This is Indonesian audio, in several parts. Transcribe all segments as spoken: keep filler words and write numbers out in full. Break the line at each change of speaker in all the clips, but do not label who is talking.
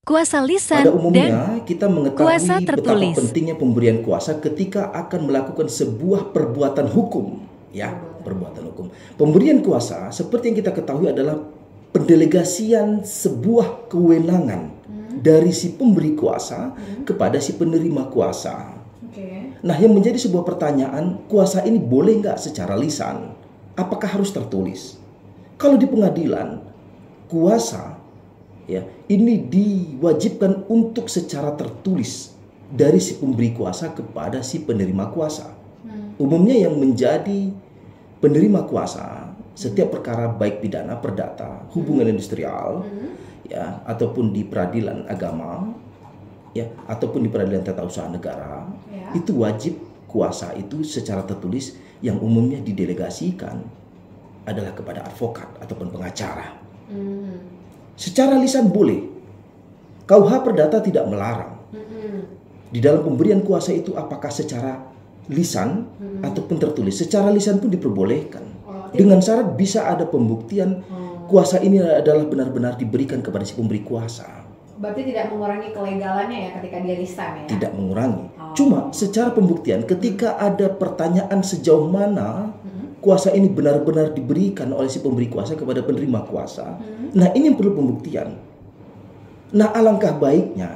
Kuasa lisan
Pada umumnya
dan
kita
kuasa
mengetahui betapa
tertulis.
pentingnya pemberian kuasa ketika akan melakukan sebuah perbuatan hukum, ya, perbuatan hukum. Pemberian kuasa seperti yang kita ketahui adalah pendelegasian sebuah kewenangan hmm. dari si pemberi kuasa hmm. kepada si penerima kuasa. Okay. Nah, yang menjadi sebuah pertanyaan, kuasa ini boleh nggak secara lisan? Apakah harus tertulis? Kalau di pengadilan, kuasa ya, ini diwajibkan untuk secara tertulis dari si pemberi kuasa kepada si penerima kuasa. Hmm. Umumnya yang menjadi penerima kuasa setiap perkara baik pidana, perdata, hubungan hmm. industrial, hmm. ya, ataupun di peradilan agama, ya, ataupun di peradilan tata usaha negara, ya. Itu wajib kuasa itu secara tertulis yang umumnya didelegasikan adalah kepada advokat ataupun pengacara. Hmm. Secara lisan boleh. K U H Perdata tidak melarang. Mm-hmm. Di dalam pemberian kuasa itu apakah secara lisan mm-hmm. ataupun tertulis. Secara lisan pun diperbolehkan. Oh, dengan syarat bisa ada pembuktian oh. kuasa ini adalah benar-benar diberikan kepada si pemberi kuasa.
Berarti tidak mengurangi kelegalannya ya ketika dia lisan ya?
Tidak mengurangi. Oh. Cuma secara pembuktian ketika ada pertanyaan sejauh mana mm-hmm. kuasa ini benar-benar diberikan oleh si pemberi kuasa kepada penerima kuasa. Hmm. Nah, ini yang perlu pembuktian. Nah, alangkah baiknya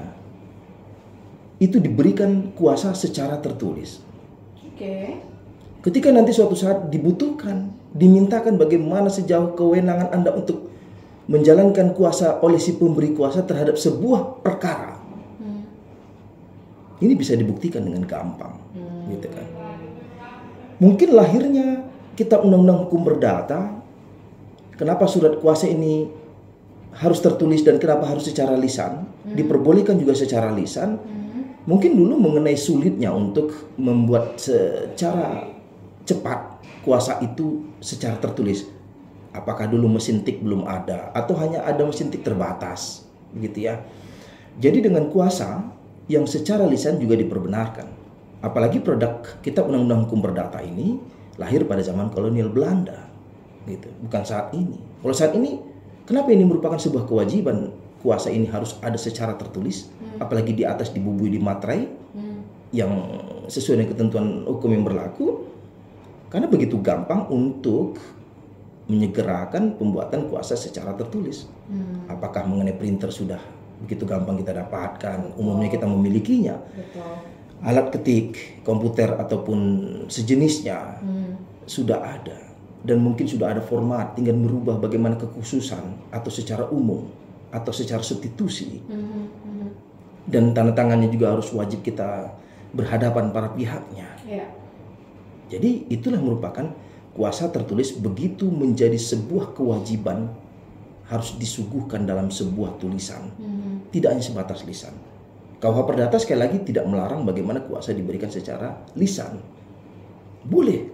itu diberikan kuasa secara tertulis. Oke. Okay. Ketika nanti suatu saat dibutuhkan, dimintakan bagaimana sejauh kewenangan Anda untuk menjalankan kuasa oleh si pemberi kuasa terhadap sebuah perkara. Hmm. Ini bisa dibuktikan dengan gampang, hmm. gitu kan. Mungkin lahirnya Kitab Undang-Undang Hukum Perdata, kenapa surat kuasa ini harus tertulis dan kenapa harus secara lisan, hmm. diperbolehkan juga secara lisan, hmm. mungkin dulu mengenai sulitnya untuk membuat secara cepat kuasa itu secara tertulis. Apakah dulu mesin tik belum ada atau hanya ada mesin tik terbatas, begitu ya. Jadi dengan kuasa yang secara lisan juga diperbenarkan. Apalagi produk Kitab Undang-Undang Hukum Perdata ini lahir pada zaman kolonial Belanda, gitu. Bukan saat ini. Kalau saat ini, kenapa ini merupakan sebuah kewajiban kuasa ini harus ada secara tertulis, hmm. apalagi di atas dibubuhi di materai hmm. yang sesuai dengan ketentuan hukum yang berlaku, karena begitu gampang untuk menyegerakan pembuatan kuasa secara tertulis. Hmm. Apakah mengenai printer sudah begitu gampang kita dapatkan, umumnya kita memilikinya. Betul. Alat ketik, komputer ataupun sejenisnya hmm. sudah ada. Dan mungkin sudah ada format, tinggal merubah bagaimana kekhususan atau secara umum atau secara substitusi. Mm-hmm. Dan tanda tangannya juga harus wajib kita berhadapan para pihaknya. Yeah. Jadi itulah merupakan kuasa tertulis begitu menjadi sebuah kewajiban harus disuguhkan dalam sebuah tulisan. Mm-hmm. Tidak hanya sebatas lisan. K U H Perdata sekali lagi tidak melarang bagaimana kuasa diberikan secara lisan. Boleh.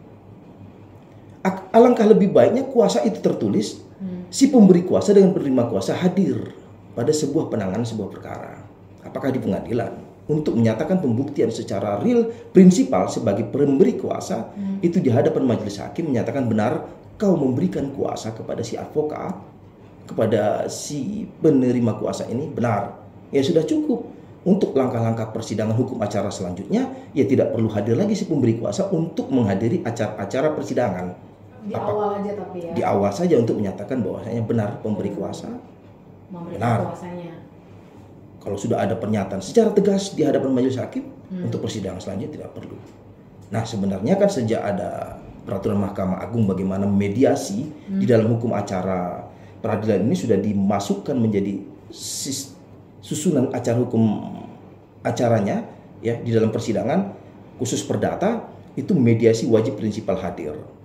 Alangkah lebih baiknya kuasa itu tertulis, hmm. si pemberi kuasa dengan penerima kuasa hadir pada sebuah penanganan sebuah perkara. Apakah di pengadilan untuk menyatakan pembuktian secara real prinsipal sebagai pemberi kuasa hmm. itu di hadapan majelis hakim menyatakan benar kau memberikan kuasa kepada si advokat, kepada si penerima kuasa ini benar. Ya sudah cukup. Untuk langkah-langkah persidangan hukum acara selanjutnya, ya tidak perlu hadir lagi si pemberi kuasa untuk menghadiri acara-acara persidangan.
Di Apa, awal aja tapi ya.
Di awal saja untuk menyatakan bahwasanya benar pemberi kuasa.
Memberikan
benar.
Kuasanya.
Kalau sudah ada pernyataan secara tegas di hadapan majelis hakim, hmm. untuk persidangan selanjutnya tidak perlu. Nah, sebenarnya kan sejak ada peraturan Mahkamah Agung bagaimana mediasi hmm. di dalam hukum acara peradilan ini sudah dimasukkan menjadi sistem susunan acara hukum acaranya ya di dalam persidangan khusus perdata itu mediasi wajib prinsipal hadir.